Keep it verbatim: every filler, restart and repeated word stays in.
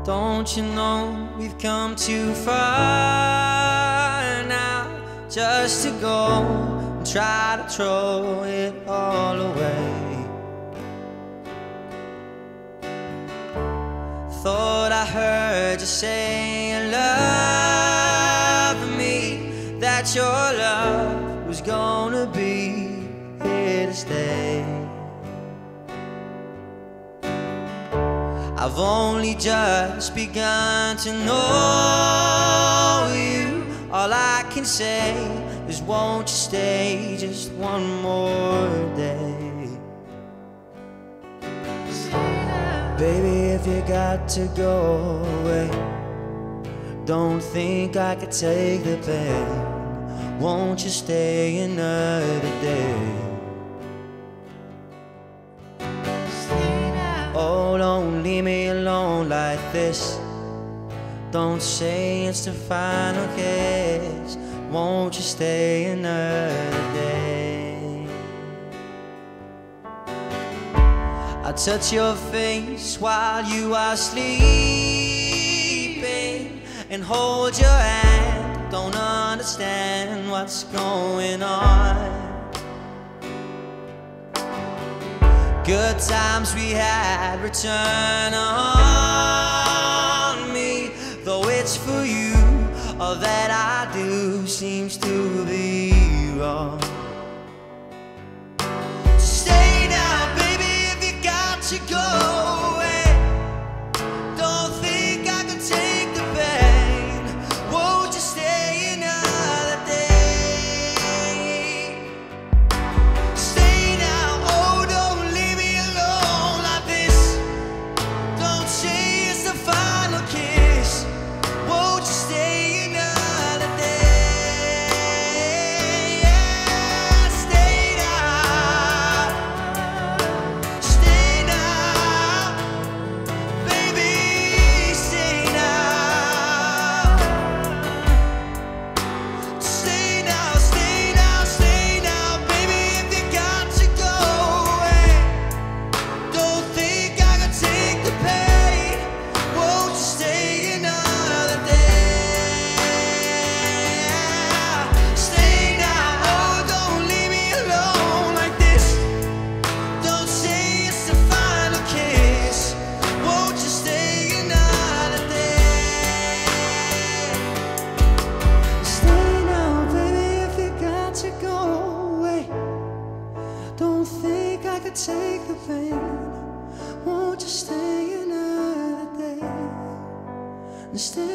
Don't you know we've come too far now just to go and try to throw it all away? Thought I heard you say you love me, that your love was gonna be here to stay. I've only just begun to know you. All I can say is won't you stay just one more day? Baby, if you got to go away, don't think I could take the pain. Won't you stay another day? Oh, don't leave me alone like this. Don't say it's the final kiss. Won't you stay another day? I'll touch your face while you are sleeping and hold your hand. Don't understand what's going on. Good times we had return on me, though it's for you. All that I do seems to be wrong. Stay now, baby, if you got to go away. Don't think I can take the pain. Won't you stay another day? Stay now, oh, don't leave me alone like this. Don't say it's the final kiss. Won't you stay another day? Yeah, stay now. Stay now. Baby, stay now. Stay now, stay now, stay now. Baby, if you got to go away, don't think I can take the pain. Won't you stay another day? Stay now, oh, don't leave me alone like this. Don't say it's the final kiss. Won't you stay another day? Stay now, baby, if you got to go away. Don't think I could take the pain. Won't you stay another day? Stay